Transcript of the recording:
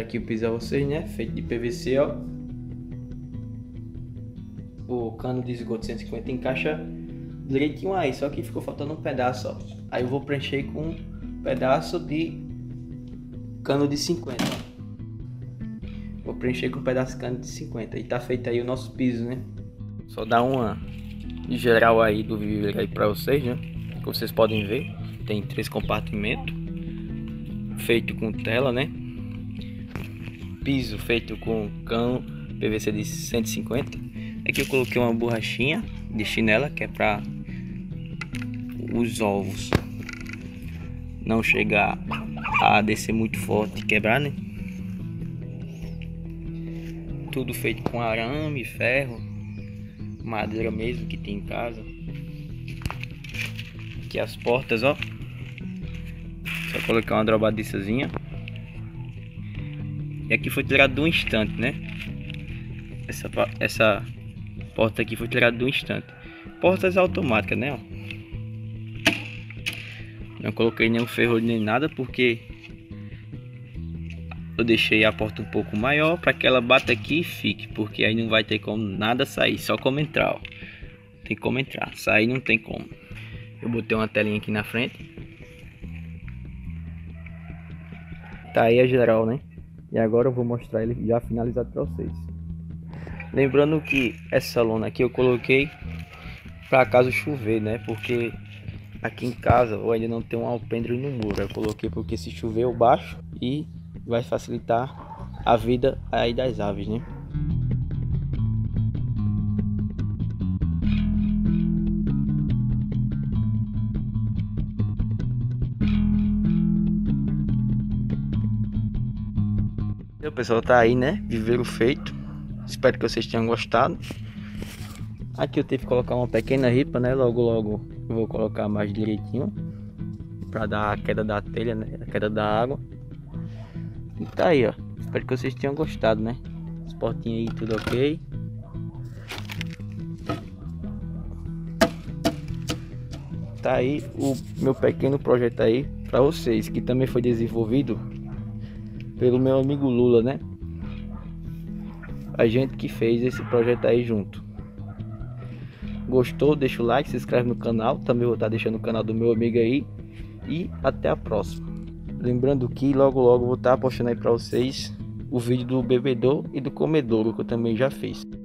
aqui o piso a vocês, né? Feito de PVC, ó. O cano de esgoto 150 encaixa direitinho aí, só que ficou faltando um pedaço, ó. Aí eu vou preencher com um pedaço de cano de 50, ó. Vou preencher com um pedaço de cano de 50 e tá feito aí o nosso piso, né? Só dar uma geral aí do vídeo aí pra vocês, né? Que vocês podem ver, tem 3 compartimentos, feito com tela, né? Piso feito com cano PVC de 150. Aqui eu coloquei uma borrachinha de chinela, que é para os ovos não chegar a descer muito forte e quebrar, né? Tudo feito com arame, ferro, madeira mesmo que tem em casa. Aqui as portas, ó. Só colocar uma dobradiçazinha. E aqui foi tirado de um instante, né? Essa porta aqui foi tirada de um instante. Portas automáticas, né? Ó. Não coloquei nenhum ferrolho nem nada, porque eu deixei a porta um pouco maior para que ela bata aqui e fique, porque aí não vai ter como nada sair, só como entrar, ó. Tem como entrar, sair não tem como. Eu botei uma telinha aqui na frente. Tá aí a geral, né? E agora eu vou mostrar ele já finalizado para vocês. Lembrando que essa lona aqui eu coloquei para caso chover, né? Porque aqui em casa eu ainda não tenho um alpendre no muro. Eu coloquei porque se chover eu baixo e vai facilitar a vida aí das aves, né? O pessoal, tá aí, né? Viveiro feito. Espero que vocês tenham gostado. Aqui eu tive que colocar uma pequena ripa, né? Logo eu vou colocar mais direitinho para dar a queda da telha, né? A queda da água. E tá aí, ó. Espero que vocês tenham gostado, né? As portinhas aí tudo ok. Tá aí o meu pequeno projeto aí para vocês, que também foi desenvolvido pelo meu amigo Lula, né? A gente que fez esse projeto aí junto. Gostou? Deixa o like, se inscreve no canal. Também vou estar deixando o canal do meu amigo aí. E até a próxima. Lembrando que logo vou estar postando aí para vocês o vídeo do bebedor e do comedouro, que eu também já fiz.